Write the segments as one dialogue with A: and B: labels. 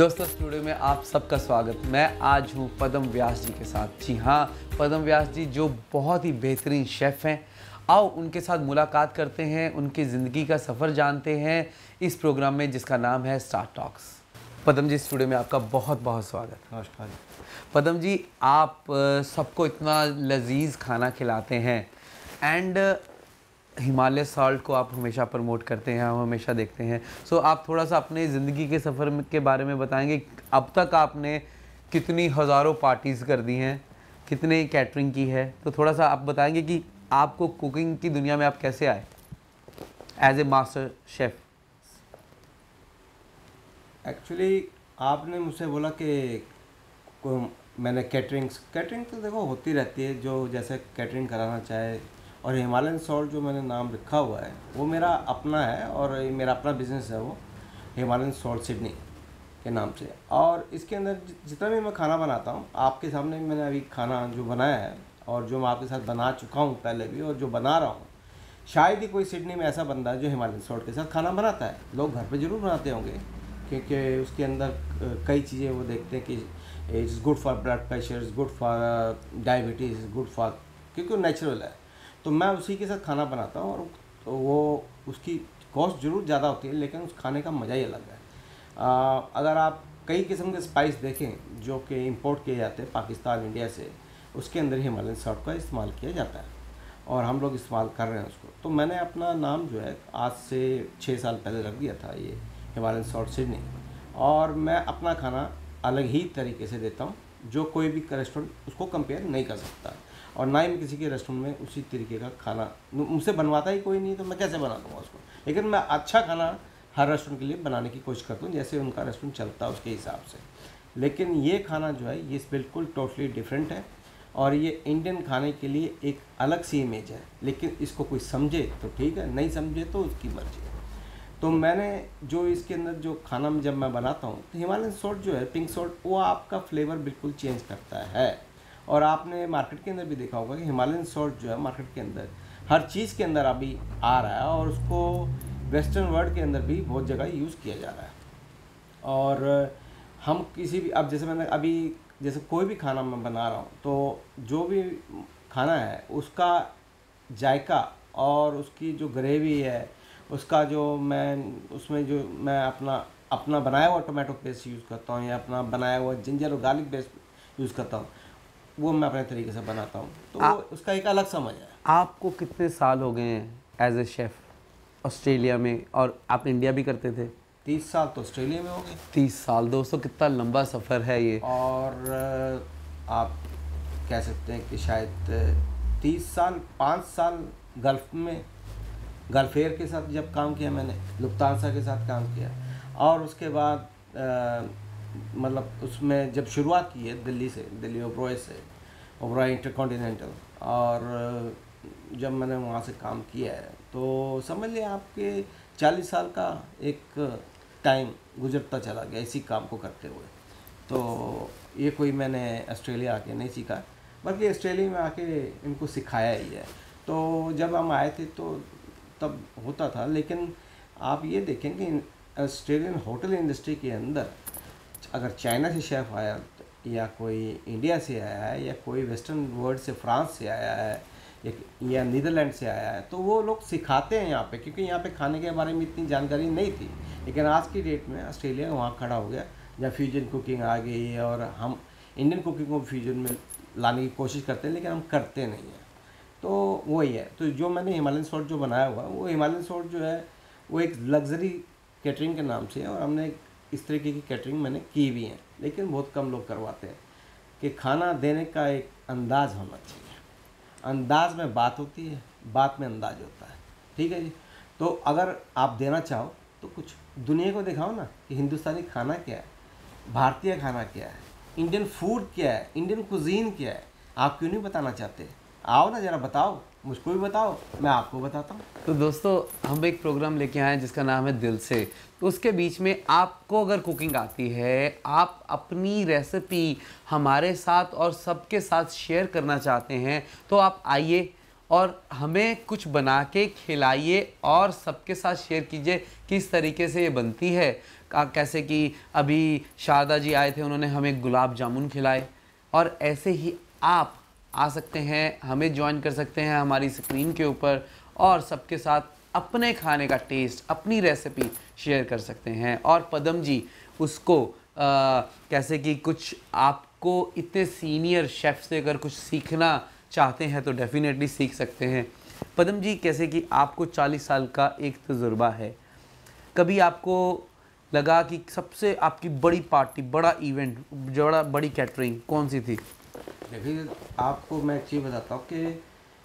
A: दोस्तों स्टूडियो में आप सबका स्वागत। मैं आज हूं पदम व्यास जी के साथ। जी हाँ, पदम व्यास जी जो बहुत ही बेहतरीन शेफ़ हैं। आओ उनके साथ मुलाकात करते हैं, उनकी ज़िंदगी का सफ़र जानते हैं इस प्रोग्राम में जिसका नाम है star talks. Padam ji studio में आपका बहुत बहुत स्वागत।
B: नमस्कार।
A: पदम जी, आप सबको इतना लजीज खाना खिलाते हैं एंड हिमालय सॉल्ट को आप हमेशा प्रमोट करते हैं, हम हमेशा देखते हैं। सो आप थोड़ा सा अपने ज़िंदगी के सफ़र के बारे में बताएंगे। अब तक आपने कितनी हज़ारों पार्टीज़ कर दी हैं, कितने कैटरिंग की है, तो थोड़ा सा आप बताएंगे कि आपको कुकिंग की दुनिया में आप कैसे आए as a master chef.
B: Actually आपने मुझसे बोला कि मैंने कैटरिंग तो देखो होती रहती है, जो जैसे कैटरिंग कराना चाहे। और हिमालयन सॉल्ट जो मैंने नाम रखा हुआ है वो मेरा अपना है और मेरा अपना बिजनेस है, वो हिमालयन सॉल्ट सिडनी के नाम से। और इसके अंदर जितना भी मैं खाना बनाता हूँ, आपके सामने मैंने अभी खाना जो बनाया है और जो मैं आपके साथ बना चुका हूँ पहले भी और जो बना रहा हूँ, शायद ही कोई सिडनी में ऐसा बंदा है जो हिमालयन सॉल्ट के साथ खाना बनाता है। लोग घर पे ज़रूर बनाते होंगे क्योंकि उसके अंदर कई चीज़ें वो देखते हैं कि it's good for blood pressure, is good for diabetes, is good for, क्योंकि वो नेचुरल है। तो मैं उसी के साथ खाना बनाता हूँ और तो वो उसकी कॉस्ट ज़रूर ज़्यादा होती है, लेकिन उस खाने का मज़ा ही अलग है। अगर आप कई किस्म के स्पाइस देखें जो कि इंपोर्ट किए जाते हैं पाकिस्तान, इंडिया से, उसके अंदर हिमालयन सॉल्ट का इस्तेमाल किया जाता है और हम लोग इस्तेमाल कर रहे हैं उसको। तो मैंने अपना नाम जो है आज से 6 साल पहले रख दिया था, ये हिमालयन सॉल्ट सिडनी। और मैं अपना खाना अलग ही तरीके से देता हूँ, जो कोई भी रेस्टोरेंट उसको कंपेयर नहीं कर सकता, और ना ही मैं किसी के रेस्टोरेंट में उसी तरीके का खाना, मुझसे बनवाता ही कोई नहीं तो मैं कैसे बना दूँगा उसको। लेकिन मैं अच्छा खाना हर रेस्टोरेंट के लिए बनाने की कोशिश करता हूँ, जैसे उनका रेस्टोरेंट चलता है उसके हिसाब से। लेकिन ये खाना जो है ये बिल्कुल टोटली डिफरेंट है और ये इंडियन खाने के लिए एक अलग सी इमेज है। लेकिन इसको कोई समझे तो ठीक है, नहीं समझे तो उसकी मर्जी है। तो मैंने जो इसके अंदर जो खाना में जब मैं बनाता हूँ तो हिमालयन सॉल्ट जो है, पिंक सॉल्ट, वो आपका फ्लेवर बिल्कुल चेंज करता है। और आपने मार्केट के अंदर भी देखा होगा कि हिमालयन सॉल्ट जो है मार्केट के अंदर हर चीज़ के अंदर अभी आ रहा है और उसको वेस्टर्न वर्ल्ड के अंदर भी बहुत जगह यूज़ किया जा रहा है। और हम किसी भी, अब जैसे मैंने अभी जैसे कोई भी खाना मैं बना रहा हूँ तो जो भी खाना है उसका जायका और उसकी जो ग्रेवी है, उसका जो उसमें जो मैं अपना बनाया हुआ टोमेटो पेस्ट यूज़ करता हूँ या अपना बनाया हुआ जिंजर और गार्लिक पेस्ट यूज़ करता हूँ, वो मैं अपने तरीके से बनाता हूँ। तो उसका एक अलग समझ है।
A: आपको कितने साल हो गए हैं एज ए शेफ़ ऑस्ट्रेलिया में, और आप इंडिया भी करते थे?
B: 30 साल तो ऑस्ट्रेलिया में हो गए।
A: 30 साल दोस्तों, कितना लंबा सफ़र है ये।
B: और आप कह सकते हैं कि शायद 30 साल, 5 साल गल्फ़ में, गल्फ एयर के साथ जब काम किया मैंने, लुफ्तांसा के साथ काम किया। और उसके बाद मतलब उसमें जब शुरुआत की है दिल्ली ओबरॉय से, ओबरॉय इंटरकॉन्टिनेंटल, और जब मैंने वहाँ से काम किया है तो समझ लिया आपके 40 साल का एक टाइम गुजरता चला गया इसी काम को करते हुए। तो ये कोई मैंने ऑस्ट्रेलिया आके नहीं सीखा, बल्कि ऑस्ट्रेलिया में आके इनको सिखाया ही है। तो जब हम आए थे तो तब होता था, लेकिन आप ये देखें कि ऑस्ट्रेलियन होटल इंडस्ट्री के अंदर अगर चाइना से शेफ़ आया या कोई इंडिया से आया है या कोई वेस्टर्न वर्ल्ड से, फ्रांस से आया है या नीदरलैंड से आया है, तो वो लोग सिखाते हैं यहाँ पे, क्योंकि यहाँ पे खाने के बारे में इतनी जानकारी नहीं थी। लेकिन आज की डेट में ऑस्ट्रेलिया वहाँ खड़ा हो गया, जहाँ फ्यूजन कुकिंग आ गई है और हम इंडियन कुकिंग को फ्यूजन में लाने की कोशिश करते हैं, लेकिन हम करते नहीं हैं। तो वही है। तो जो मैंने हिमालयन सॉल्ट जो बनाया हुआ है, वो हिमालयन सॉल्ट जो है वो एक लग्जरी कैटरिंग के नाम से है, और हमने इस तरीके की कैटरिंग मैंने की भी है, लेकिन बहुत कम लोग करवाते हैं। कि खाना देने का एक अंदाज़ होना चाहिए, अंदाज में बात होती है, बात में अंदाज होता है। ठीक है जी। तो अगर आप देना चाहो तो कुछ दुनिया को दिखाओ ना कि हिंदुस्तानी खाना क्या है, भारतीय खाना क्या है, इंडियन फूड क्या है, इंडियन कुजीन क्या है। आप क्यों नहीं बताना चाहते? आओ ना, ज़रा बताओ, मुझको भी बताओ, मैं आपको बताता हूँ।
A: तो दोस्तों हम एक प्रोग्राम लेके आए हैं जिसका नाम है दिल से। तो उसके बीच में आपको अगर कुकिंग आती है, आप अपनी रेसिपी हमारे साथ और सबके साथ शेयर करना चाहते हैं, तो आप आइए और हमें कुछ बना के खिलाइए और सबके साथ शेयर कीजिए किस तरीके से ये बनती है। कैसे कि अभी शारदा जी आए थे, उन्होंने हमें गुलाब जामुन खिलाए। और ऐसे ही आप आ सकते हैं, हमें ज्वाइन कर सकते हैं हमारी स्क्रीन के ऊपर और सबके साथ अपने खाने का टेस्ट, अपनी रेसिपी शेयर कर सकते हैं। और पदम जी उसको कैसे कि कुछ आपको इतने सीनियर शेफ़ से अगर कुछ सीखना चाहते हैं तो डेफिनेटली सीख सकते हैं। पदम जी, कैसे कि आपको 40 साल का एक तजुर्बा है, कभी आपको लगा कि सबसे आपकी बड़ी पार्टी, बड़ा इवेंट, बड़ी कैटरिंग कौन सी थी?
B: देखिए, आपको मैं एक चीज़ बताता हूँ कि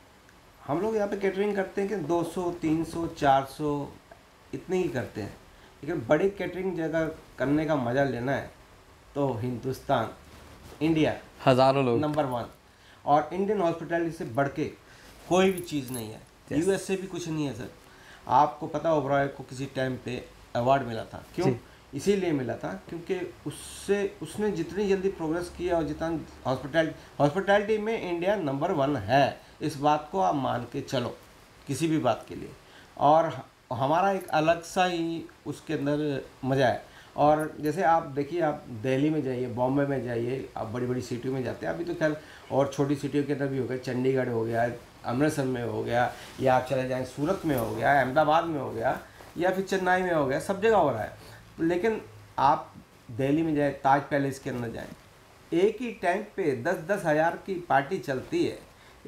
B: हम लोग यहाँ पे कैटरिंग करते हैं कि 200, 300, 400 इतने ही करते हैं, लेकिन बड़ी कैटरिंग जगह करने का मज़ा लेना है तो हिंदुस्तान, इंडिया,
A: हज़ारों लोग,
B: नंबर 1। और इंडियन हॉस्पिटैलिटी से बढ़ के कोई भी चीज़ नहीं है। यूएस से भी कुछ नहीं है सर। आपको पता ओबराय को किसी टाइम पे अवार्ड मिला था, क्यों? इसीलिए मिला था क्योंकि उसने जितनी जल्दी प्रोग्रेस किया और जितना हॉस्पिटैलिटी में इंडिया नंबर 1 है, इस बात को आप मान के चलो किसी भी बात के लिए। और हमारा एक अलग सा ही उसके अंदर मज़ा है। और जैसे आप देखिए, आप दिल्ली में जाइए, बॉम्बे में जाइए, आप बड़ी बड़ी सिटियों में जाते हैं, अभी तो खैर और छोटी सिटियों के अंदर भी हो गया, चंडीगढ़ हो गया, अमृतसर में हो गया, या आप चले जाएँ सूरत में हो गया, अहमदाबाद में हो गया, या फिर चेन्नई में हो गया, सब जगह हो रहा है। लेकिन आप दिल्ली में जाए, ताज पैलेस के अंदर जाएं, एक ही टाइम पे 10-10 हज़ार की पार्टी चलती है।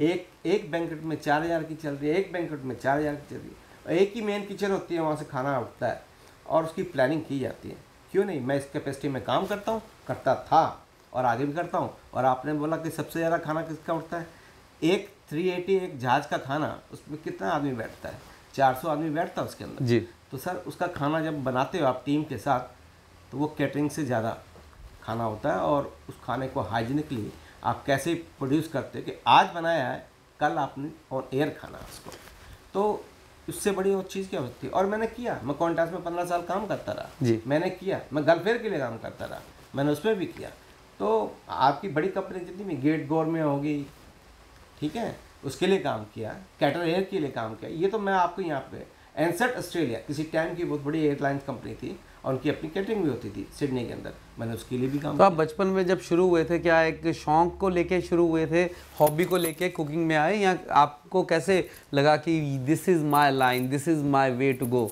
B: एक बैंकेट में 4,000 की चल रही है, एक बैंकेट में 4,000 की चल रही है। एक ही मेन किचन होती है, वहाँ से खाना उठता है और उसकी प्लानिंग की जाती है। क्यों नहीं? मैं इस कैपेसिटी में काम करता हूँ, करता था और आगे भी करता हूँ। और आपने बोला कि सबसे ज़्यादा खाना किसका उठता है? एक 380 एक जहाज़ का खाना, उसमें कितना आदमी बैठता है? 400 आदमी बैठता है उसके अंदर
A: जी।
B: तो सर, उसका खाना जब बनाते हो आप टीम के साथ, तो वो कैटरिंग से ज़्यादा खाना होता है। और उस खाने को हाइजीनिकली आप कैसे प्रोड्यूस करते हो कि आज बनाया है, कल आपने ऑन एयर खाना उसको, तो उससे बड़ी और चीज़ क्या होती है? और मैंने किया, मैं कॉन्टास में 15 साल काम करता रहा
A: जी।
B: मैंने किया, मैं गलफेयर के लिए काम करता रहा, मैंने उसमें भी किया। तो आपकी बड़ी कंपनी जितनी भी गेट गोर में होगी, ठीक है, उसके लिए काम किया, कैटर एयर के लिए काम किया। ये तो मैं आपको यहाँ पे एनसेट ऑस्ट्रेलिया किसी टाइम की बहुत बड़ी एयरलाइंस कंपनी थी और उनकी अपनी कैटरिंग भी होती थी सिडनी के अंदर, मैंने उसके लिए भी काम
A: तो आप बचपन में जब शुरू हुए थे, क्या एक शौक को लेके शुरू हुए थे, हॉबी को लेके कुकिंग में आए, या आपको कैसे लगा कि this is my line, this is my way to go?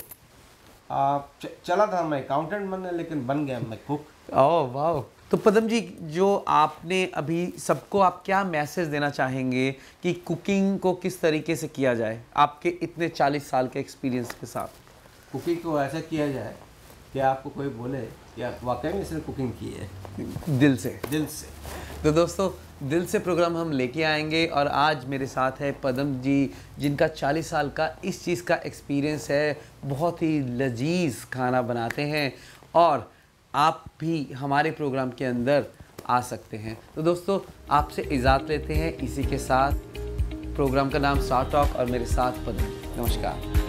B: चला था मैं अकाउंटेंट बनने, लेकिन बन गया मैं कुक।
A: ओह वाह। तो पदम जी, जो आपने अभी सबको आप क्या मैसेज देना चाहेंगे कि कुकिंग को किस तरीके से किया जाए आपके इतने 40 साल के एक्सपीरियंस के साथ?
B: कुकिंग को ऐसा किया जाए कि आपको कोई बोले कि आप वाकई में इसने कुकिंग की है,
A: दिल से।
B: दिल से।
A: तो दोस्तों, दिल से प्रोग्राम हम लेके आएंगे और आज मेरे साथ है पदम जी, जिनका 40 साल का इस चीज़ का एक्सपीरियंस है, बहुत ही लजीज खाना बनाते हैं और आप भी हमारे प्रोग्राम के अंदर आ सकते हैं। तो दोस्तों, आपसे इजाज़त लेते हैं इसी के साथ। प्रोग्राम का नाम स्टार टॉक और मेरे साथ पदम। नमस्कार।